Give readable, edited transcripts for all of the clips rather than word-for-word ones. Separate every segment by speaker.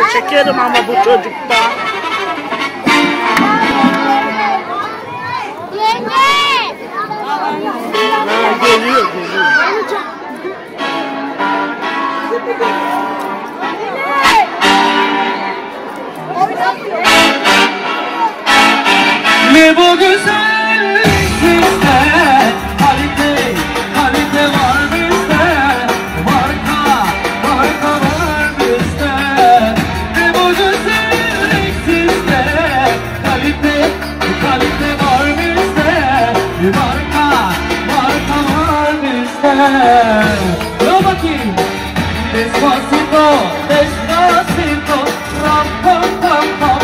Speaker 1: çekerim ama bu çocukta. Geliyor.
Speaker 2: Ne bu güzellik sizde, kalite var bizde, marka var bizde. Ne bu güzellik sizde, kalite var bizde, marka var bizde. Dur bakayım. Despacito, ram pam pam pam,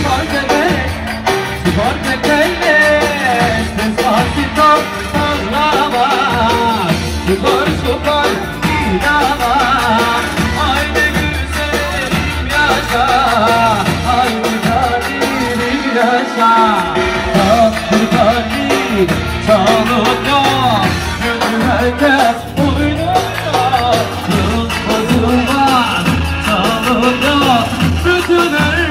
Speaker 2: Porque quieres despacito ağlamaz, Şukur inanma. Ay ne güzelim yaşa, ay ne kaderim yaşa. Tatlı kalbim çalıyor, gönül herkes oynuyor. Yıldızım var çalıyor, bütün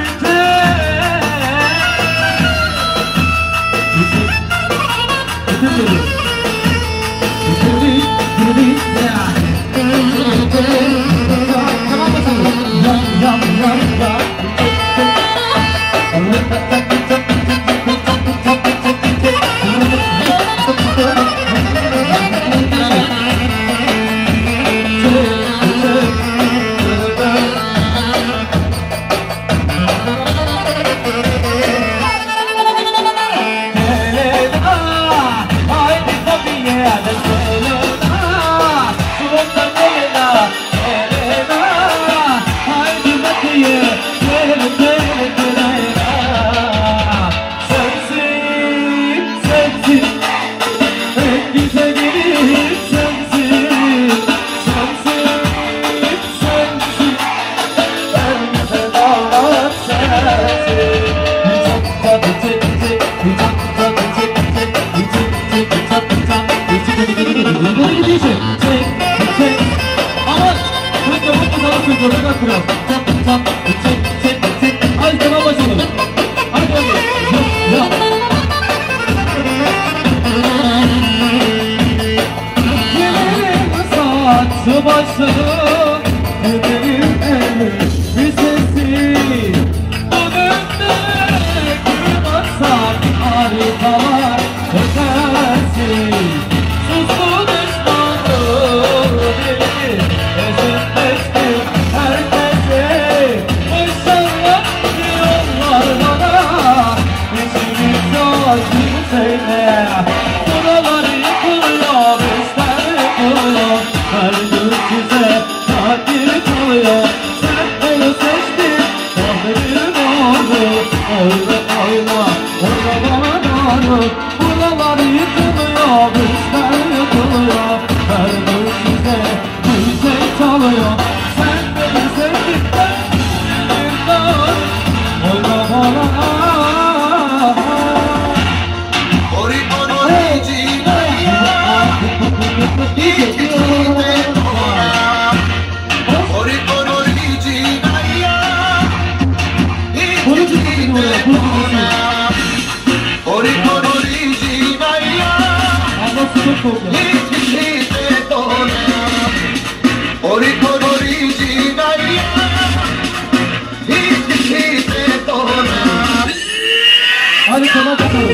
Speaker 2: Hadi tamam bakalım.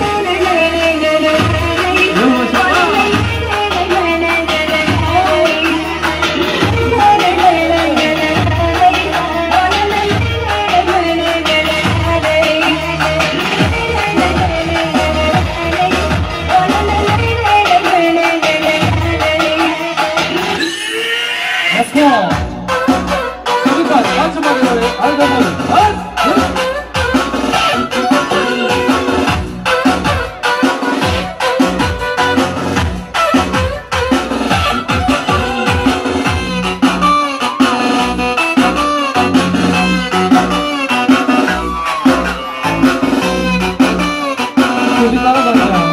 Speaker 2: Let's go. Çocuklar açın bakalım. Hadi bakalım. Hadi. Çocuklara bak ya.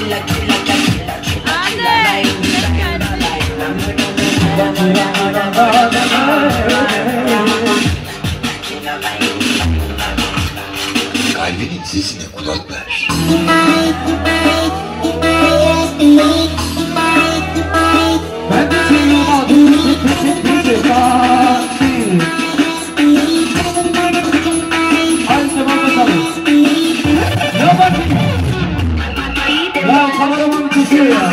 Speaker 3: Kalbinin sesine kulak ver.
Speaker 2: Ben de seviyorum küçük Hadi devam bakalım. Ya bakayım. Ya kameraman kesiyor ya.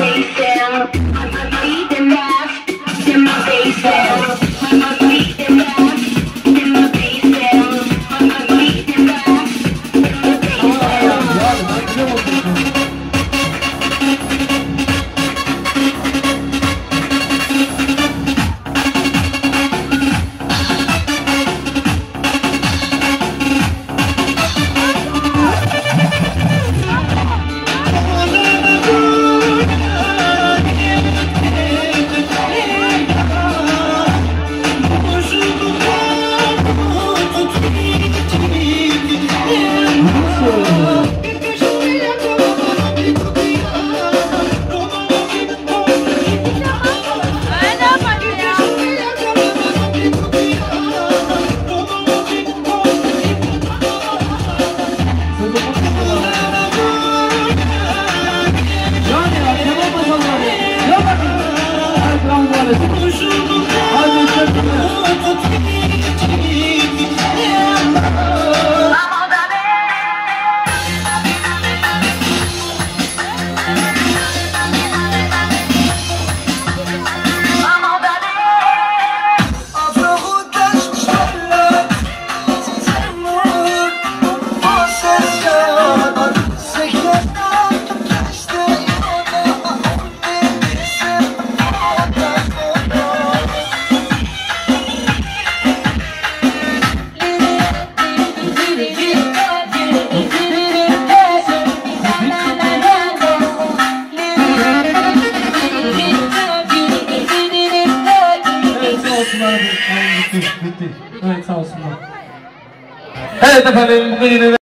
Speaker 2: Bitti. Evet sağ olsunlar. Evet efendim bugün yine